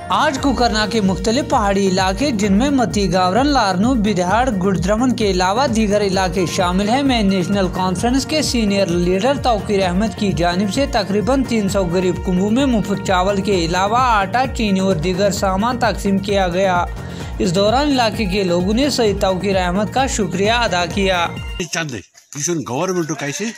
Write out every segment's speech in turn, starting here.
آج کوکرنا کے مختلف پہاڑی علاقے جن میں متی گاورن، لارنو، بدہاڑ، گڑدرمن کے علاوہ دیگر علاقے شامل ہیں میں نیشنل کانفرنس کے سینئر لیڈر توقیر احمد کی جانب سے تقریباً 300 غریب کنبوں میں مفت چاول کے علاوہ آٹا، چینی اور دیگر سامان تقسیم کیا گیا۔ اس دوران علاقے کے لوگوں نے سید توقیر احمد کا شکریہ ادا کیا۔ گورنمنٹ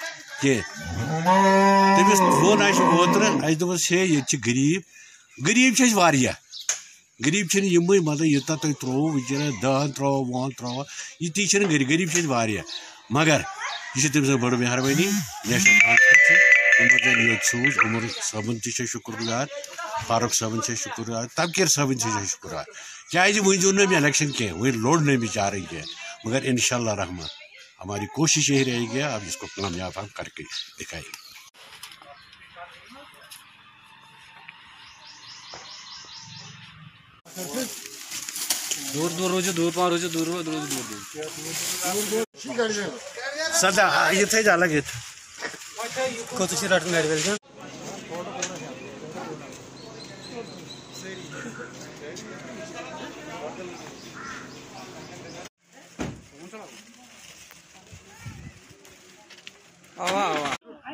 غریب غریب مطلب یوتہ تھی ترو دہن ترو وُہن ترو یہ غریب مگر یہ تم سن بڑ مہربانی نیشنل کانفرنس یہ سوز عمر صٲبن تہ شکر گزار، فاروق صٲبن شکر گزار، توقیر صٲبن شکر گزار کیازِ وۄنۍ زیوٗن نہٕ مےٚ الیکشن کینٛہہ، وۄنۍ لوٚڑ نہٕ بِچارٕ کینٛہہ، مگر انشاءاللہ رحمان ہماری کوشش یہی رہے گی، اب اس کو کامیاب ہم کر کے دکھائیں گے۔ دور دور روزو دور پان روزو دور دور دور دور سدا یہ تھے الگ ہے کوت چھ رٹن گاڑی ول آوا آوا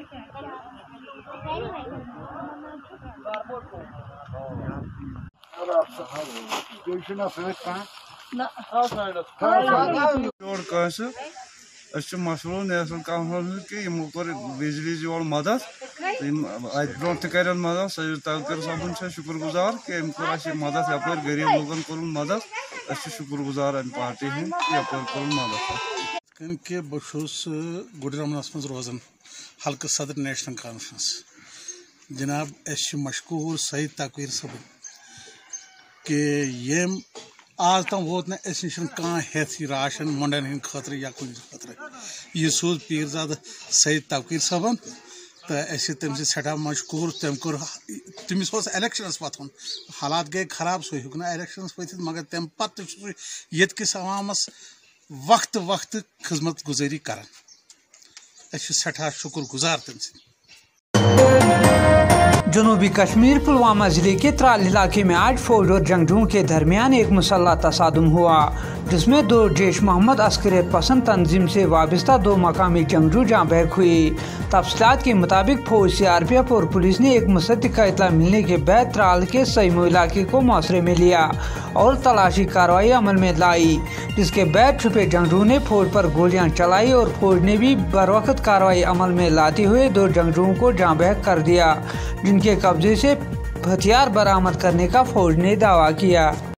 مشورہ نیشنل کانفرنس کہ بجلی جول مدد برو تر مدد سید توقیر صٲبن شکر گزار کہ ام کور مدد یپر غریب لوگن کور مدد شکر گزار ام پارٹی ہند یپر کور مدد کہ بہس گڑرمنس من روزان حلقہ صدر نیشنل کانفرنس جناب مشکور سید توقیر صٲبن کہ یم آج تم ووت نا اس نش ہیتھ راشن منڈن ہند خاطر یا کن خاطر یہ سوز پیرزاد سید توقیر صٲبن تو تم سٹھا مشکور تمس الیکشنس وتھن حالات گئی خراب سہ ہوں نا الیکشنس ورتھ مگر تم پتہ یہ کس عوامس وقت وقت خدمت گزاری کران سٹھا شکر گزار تم سند۔ جنوبی کشمیر پلوامہ ضلع کے ترال علاقے میں آج فوج اور جنگجوؤں کے درمیان ایک مسلح تصادم ہوا جس میں دو جیش محمد عسکریت پسند تنظیم سے وابستہ دو مقامی جنگجو جاں بحق ہوئے۔ تفصیلات کے مطابق فوج CRPF اور پولیس نے ایک مصدق کا اطلاع ملنے کے بعد ترال کے سیمو علاقے کو محاصرے میں لیا اور تلاشی کارروائی عمل میں لائی، جس کے بعد چھپے جنگجوؤں نے فوج پر گولیاں چلائی اور فوج نے بھی بروقت کارروائی عمل میں لاتے ہوئے دو جنگجوؤں کو جاں بحق کر دیا، جن کے قبضے سے ہتھیار برآمد کرنے کا فوج نے دعویٰ کیا۔